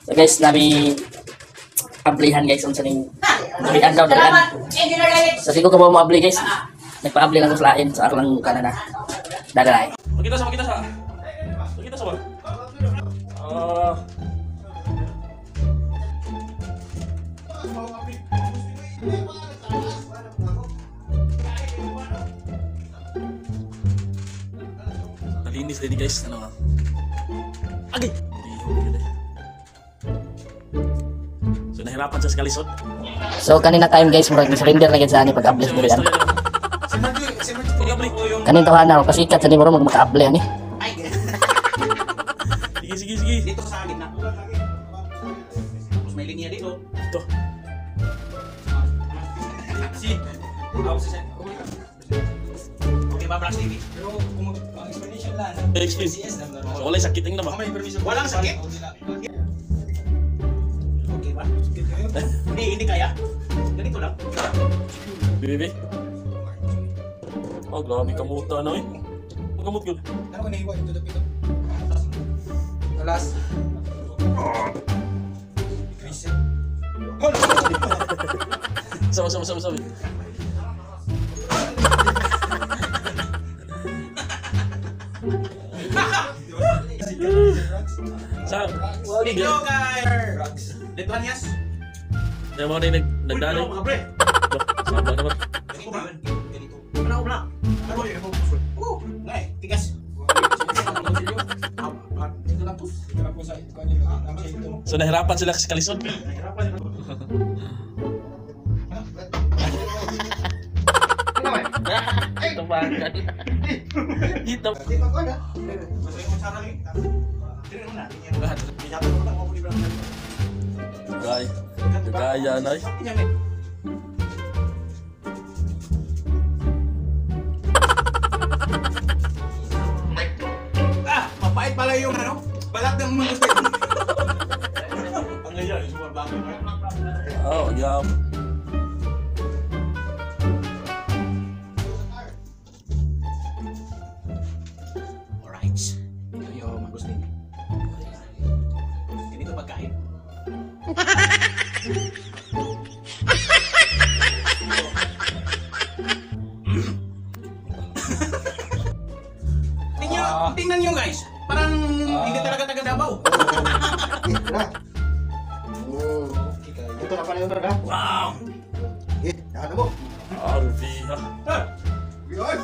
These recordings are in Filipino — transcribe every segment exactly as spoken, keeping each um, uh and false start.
So guys, nabi ablihan guys unsa ning nabian daw dalan. So di ko ka mo abli guys. Nagpa-abli lang ko sa lain sa lang kana na. Daday. Makita sa makita sa. Makita sa ba? Ah. Nalinis din guys, ano nga. Agay. So nahirapan siya sa kalisod. So kanina time guys, murag surrender na gid sa ani pag-abli mo yan. Kanin tawanan ko pasikat sa ni mo maka-abli ani. Sige sige sige. Dito sa gitna. Tapos may linya dito. Ito. Si. Ako si Sen. Okay ba, Brax T V? Pero kung mag-explanation lang. Explain. So, wala sakit ang naman. Walang sakit? Okay ba? Hindi, hindi kaya. Ganito lang. Bibi. Oh, grabe kamuta na eh. Magamot yun. Ano ko naiwan ito dapit? Alas. Reset. Sama sama sama sama. Sa, wali Hello gan. guys. Dito niya. Dia mau ni nagdali. Ano bre? Sama naman. Ganito ba? Ganito. Ano ba? Ano yun? Oh, ngay, tigas. Dito lang po. Dito lang po sa ito. So nahirapan sila sa kalisod. Nahirapan sila. Ito ba? Ito. Gaya. Gaya na eh. Ah, mapait pala yung ano? Balat ng mga gusto. Ang ganyan, super bakit. Oh, yeah. Alright. Ito yung mga gusto. Ganito pagkain. Tingnan, tingnan nyo guys. Parang hindi talaga taga Davao. Ito na. Oh, ito na pala yung talaga. Wow. Eh, ano mo? Arvia. Yun.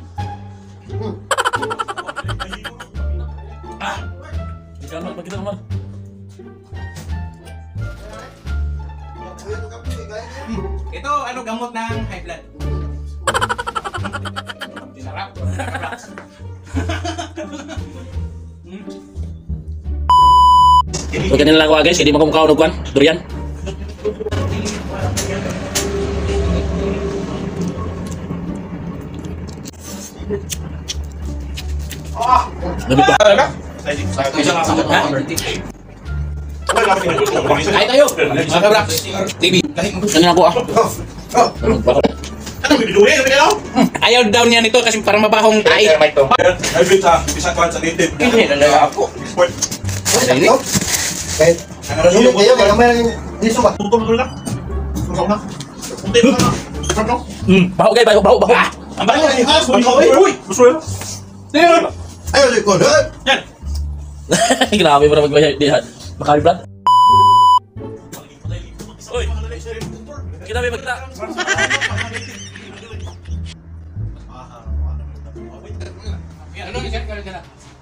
Ah. Ikaw naman, makita naman. Ito ano gamot ng high blood. Dinarap. So ganyan lang ako guys, hindi mo kumukha ng kwan, durian. Lamig pa. Ay tayo. Mga Brax T V. Ganyan ako ah. Ano bibiduhin kami daw? Ayaw daw niya nito kasi parang mabahong tayo. Ay, bita, bisa kwan sa native. Hindi na ako. Export. Ano? Kahit, nunit kayo, kaya may diso ba? Tutol ko lang. Tutol na. Punti na na. Tutol na. Hmm, baho guys, baho, baho, baho. Ang bahay Ay, has, uy, uy, uy. Gusto yun. Ayaw, likod, ha? Yan. Grabe para magbaya dihan. Makali brad. Oy. Kita may magta. Ano ni sir? Kaya na.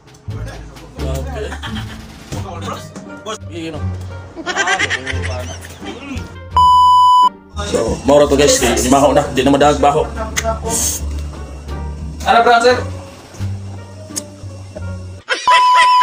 Okay. Gino. So, moro to guys, di maho na, di na madag baho. Ano brother?